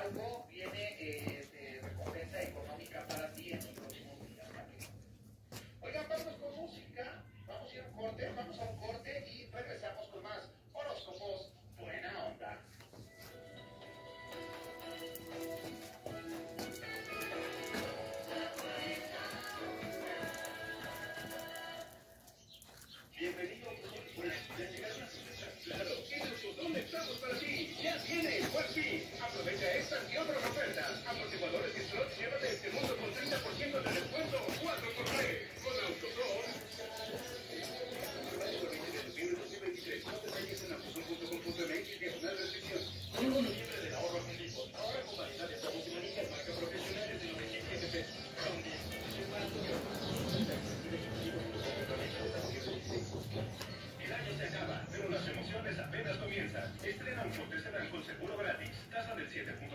algo viene de recompensa económica para ti en los próximos días también. Oigan, vámonos con música. Vamos a ir a un corte, vamos a un corte y regresamos con más horóscopos buena onda. Bienvenido a Pues ya llegaron las sorpresas. Claro, en el fotón estamos para ti. Ya viene el Buen Fin. Aprovecha estas y otras ofertas. Amortiguadores y slots, llévate este mundo con 30% de descuento. 4x3. Con Autosol. Más detalles en autosol.com.mx/restricción. Llegó noviembre del ahorro con Bimbo. Ahora con variedad de sabos y manijas marca profesionales de 97 pesos. Con Bimbo. El año se acaba, pero las emociones apenas comienzan. Estrena un Forte Sedán con seguro gratis. Tasa del 7.5%.